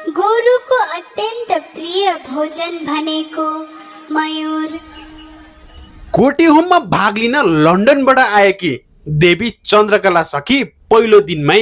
गोरुको अत्यन्त प्रिय भोजन भनेको मयूर। कोटीहोममा भाग लिन लन्डनबाट आएकी देवी चन्द्रकला सखी पहिलो दिनमै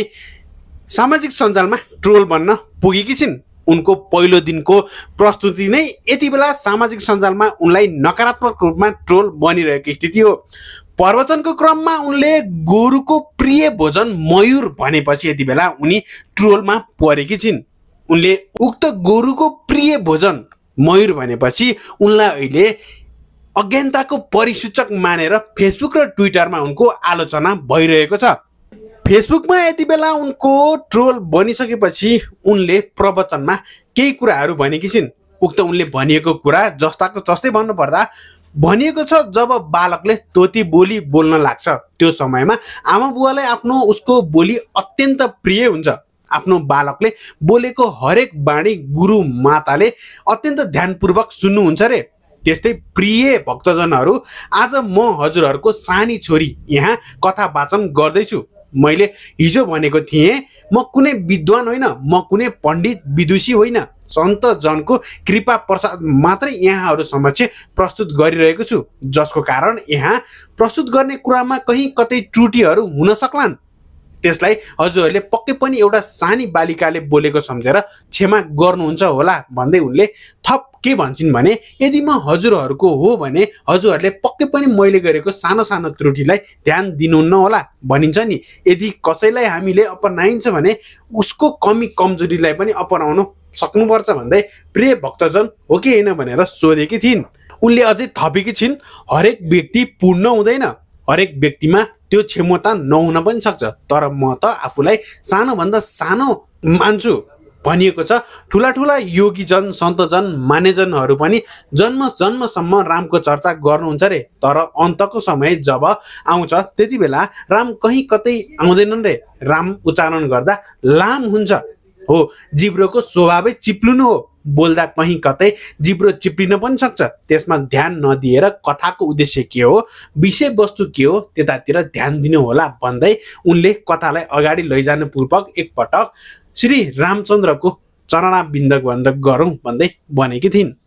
सामाजिक सञ्जालमा ट्रोल बन्न पुगेकी छिन्। उनको पहिलो दिनको प्रस्तुति नै यति बेला सामाजिक सञ्जालमा उनलाई नकारात्मक रूपमा ट्रोल बनिरहेको स्थिति हो। प्रवचनको क्रममा उनले गोरुको प्रिय भोजन मयूर भनेपछि यति बेला उनी ट्रोलमा परेकी छिन्। उनले उक्त गोरुको प्रिय भोजन मयूर भनेपछि उनलाई अहिले अज्ञानताको परिसूचक मानेर फेसबुक र ट्विटरमा उनको आलोचना भइरहेको छ। फेसबुकमा यति बेला उनको ट्रोल बनिसकेपछि उनले प्रवचनमा केही कुराहरू भनेकी छिन्। उक्त उनले भनिएको कुरा जस्ताको जस्तै भन्नुपर्दा भनिएको छ, जब बालकले तोती बोली बोल्न लाग्छ त्यो समयमा आमा बुवालाई आफ्नो उसको बोली अत्यन्त प्रिय हुन्छ। आफ्नो बालकले बोलेको हरेक बाणी गुरु माताले अत्यन्त ध्यानपूर्वक सुन्नुहुन्छ रे। त्यस्तै प्रिय भक्तजनहरू, आज म हजुरहरूको सानी छोरी यहाँ कथा वाचन गर्दैछु। मैले हिजो भनेको थिएँ म कुनै विद्वान होइन, म कुनै पण्डित विदुषी होइन, सन्त जनको कृपा प्रसाद मात्रै यहाँहरू समक्ष प्रस्तुत गरिरहेको छु, जसको कारण यहाँ प्रस्तुत गर्ने कुरामा कहीँ कतै त्रुटिहरू हुन सक्लान्। त्यसलाई हजुरहरूले पक्कै पनि एउटा सानी बालिकाले बोलेको सम्झेर क्षमा गर्नुहुन्छ होला भन्दै उनले थप के भन्छन् भने, यदि म हजुरहरूको हो भने हजुरहरूले पक्कै पनि मैले गरेको सानो सानो त्रुटिलाई ध्यान दिनुहुन्न होला भनिन्छ नि। यदि कसैलाई हामीले अपनाइन्छ भने उसको कमी कमजोरीलाई पनि अपनाउन सक्नुपर्छ भन्दै प्रिय भक्तजन हो कि होइन भनेर सोधेकी थिइन्। उनले अझै थपेकी छिन्, हरेक व्यक्ति पूर्ण हुँदैन, हरेक व्यक्तिमा त्यो क्षमता नहुन पनि सक्छ, तर म त आफूलाई सानोभन्दा सानो मान्छु। भनिएको छ, ठुला ठुला योगीजन सन्तजन मान्यजनहरू पनि जन्म जन्मसम्म रामको चर्चा गर्नुहुन्छ रे, तर अन्तको समय जब आउँछ त्यति बेला राम कहीँ कतै आउँदैनन् रे। राम उच्चारण गर्दा लाम हुन्छ हो, जिब्रोको स्वभावै चिप्लिनु हो, बोल्दा कहीँ कतै जिब्रो चिप्लिन पनि सक्छ। त्यसमा ध्यान नदिएर कथाको उद्देश्य के हो, विषयवस्तु के हो त्यतातिर ध्यान दिनु होला भन्दै उनले कथालाई अगाडि लैजानु पूर्वक एकपटक श्री रामचन्द्रको चरणाबिन्द गरौँ भन्दै भनेकी थिइन्।